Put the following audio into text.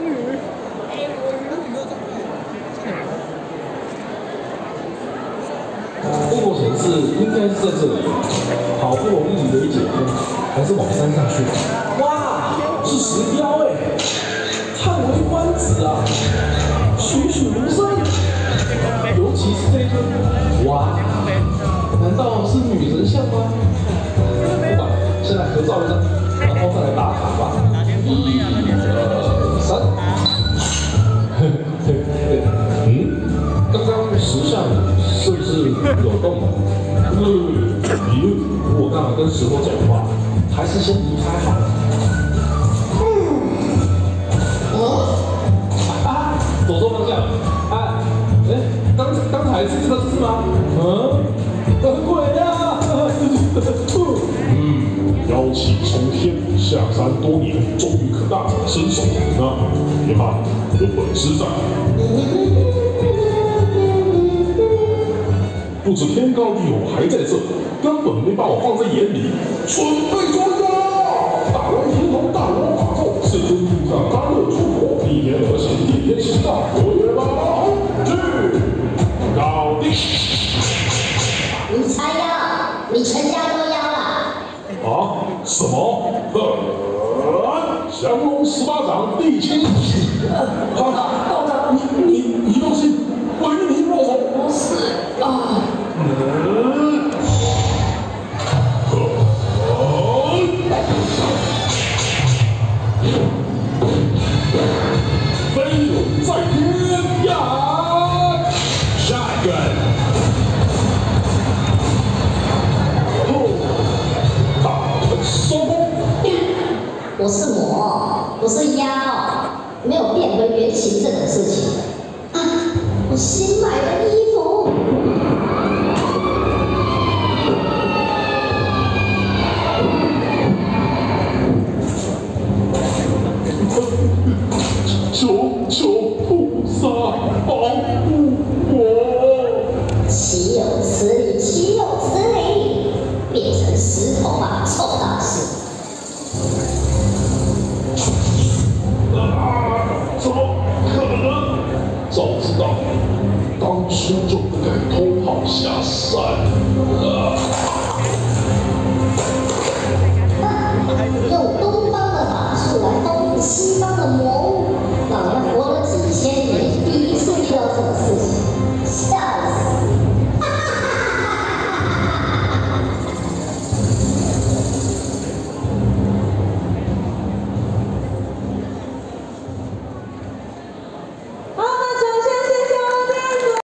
鱼。 部落城市应该是在这里，好不容易围解封，还是往山上去。哇，是石雕哎，叹为观止啊，栩栩如生。尤其是这尊，哇，难道是女神像吗？不管，先来合照一张，然后再来打卡吧。1、2、3。刚刚石像是不是有动？我干嘛跟石头讲话？还是先离开好了。左手方向。刚才是这个字吗？鬼呀！ 妖气冲天，下山多年，终于可大展身手。那别怕，有本师在。不知天高地厚还在这，根本没把我放在眼里。准备捉妖！大王天龙，大王法咒，四尊地上甘露出火，一言而行，地天行道，我也把红去搞定。 你猜妖，你全家都妖了。 啊？什么？降龙18掌，地清。道长，你都信？唯你若从。 不是啊。 飞龙在天呀！下一个。大门收工。 我是魔，不是妖，没有变回原形这种事情。啊，我新买的衣服。